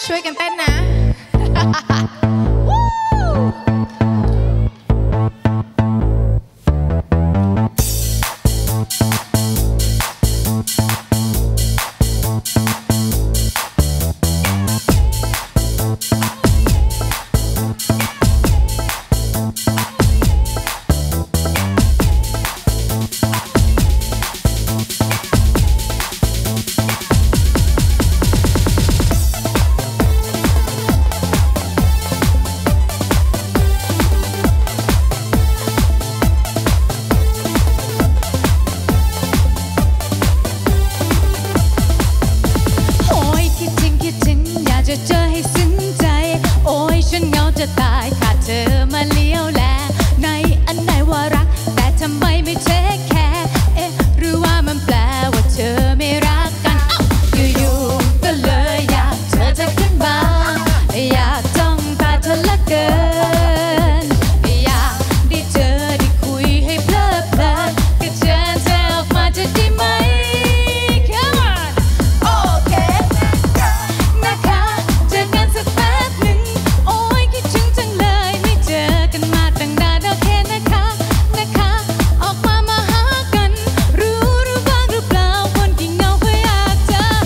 ช่วยกันเต้นนะจะตายขาดเธอมาเลี้ยวแลในอันไหนว่ารักแต่ทำไมไม่เทคแคร์เอ๊ะหรือว่ามันแปลว่าเธอไม่รักกันอยู่ๆก็เลยอยากเธอจะขึ้นมาอยากจ้องตาเธอละเกินอยากได้เจอได้คุยให้เพลิดเพลินก็เชิญเธอออกมาจะได้ไหม Come on โอเคนะคะเจอกันสักแป๊บหนึ่งโอ้ยคิดถึงจังเลยไม่เจอกันมาตั้งนานโอเคนะคะออกมาหากันรู้บ้างหรือเปล่าคนที่เหงาก็อยากเจอ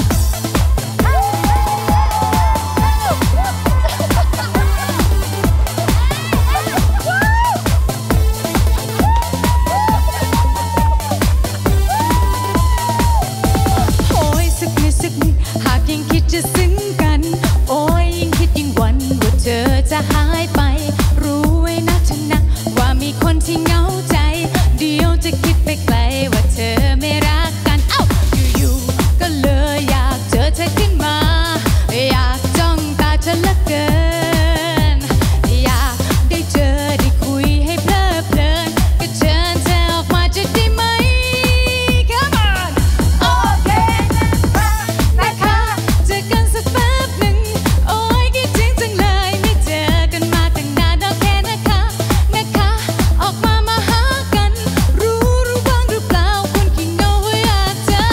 โอ้ยสักนิดหากยังคิดจะซึ้งกันโอ้ยยิ่งคิดยิ่งหวั่นว่าเธอจะหายไปรู้ไว้นะเธอนะว่ามีคนที่เหงาใจเดี๋ยวจะคิดไปไกลว่าเธอไม่รักกันอยู่ๆก็เลยอยากเจอเธอขึ้นมาอยากจ้องตาเธอละเกินอยากได้เจอได้คุยให้เพลิดเพลินก็เชิญเธอออกมาจะได้ไหม Come on โอเคนะคะเจอกันสักแป๊บหนึ่งโอ้ยคิดถึงจังเลยไม่เจอกันมาตั้งนานโอเคนะคะออกมาหากันรู้บ้างหรือเปล่าคนขี้เหงาก็อยากเจอ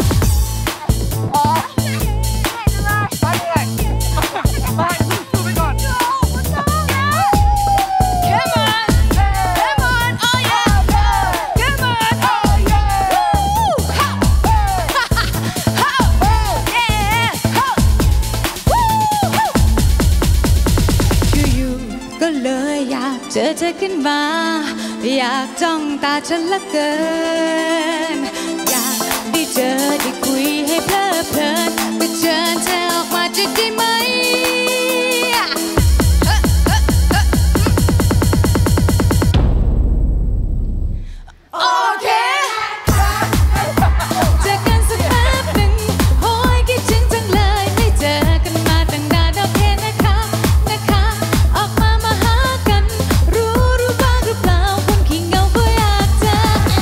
อยู่ๆก็เลยอยากเจอเธอขึ้นมาอยากจ้องตาฉันละเกินอยากได้เจอได้คุยให้เพลิดเพลินก็เชิญเธอออกมาจะได้ไหมโอเคเจอกันสักแป๊บหนึ่งโอ้ยคิดถึงจังเลยไม่เจอกันมาตั้งนานโอเคนะคะออกมาหากันรู้บ้างหรือเปล่าคนขี้เหงาก็อยากเจอ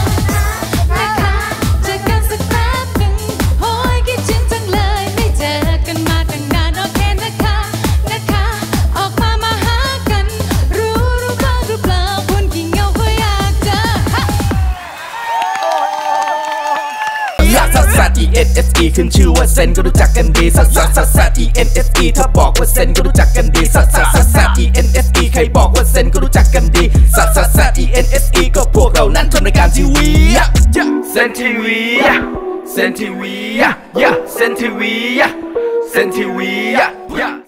เจอกันสักแป๊บหนึ่งโอ้ยคิดถึงจังเลยไม่เจอกันมาตั้งนานโอเคนะคะออกมาหากันรู้บ้างหรือเปล่าคนขี้เหงาก็อยากเจอซัด ENFE ขึ้นชื่อว่าเซนก็รู้จักกันดีซัด ENFE ถ้าบอกว่าเซนก็รู้จักกันดีซัด ENFE ใครบอกว่าเซนก็รู้จักกันดีซัด ENFE ก็พวกเรานั้นทำรายการทีวีเซนทีวีเซนทีวีเซนทีวี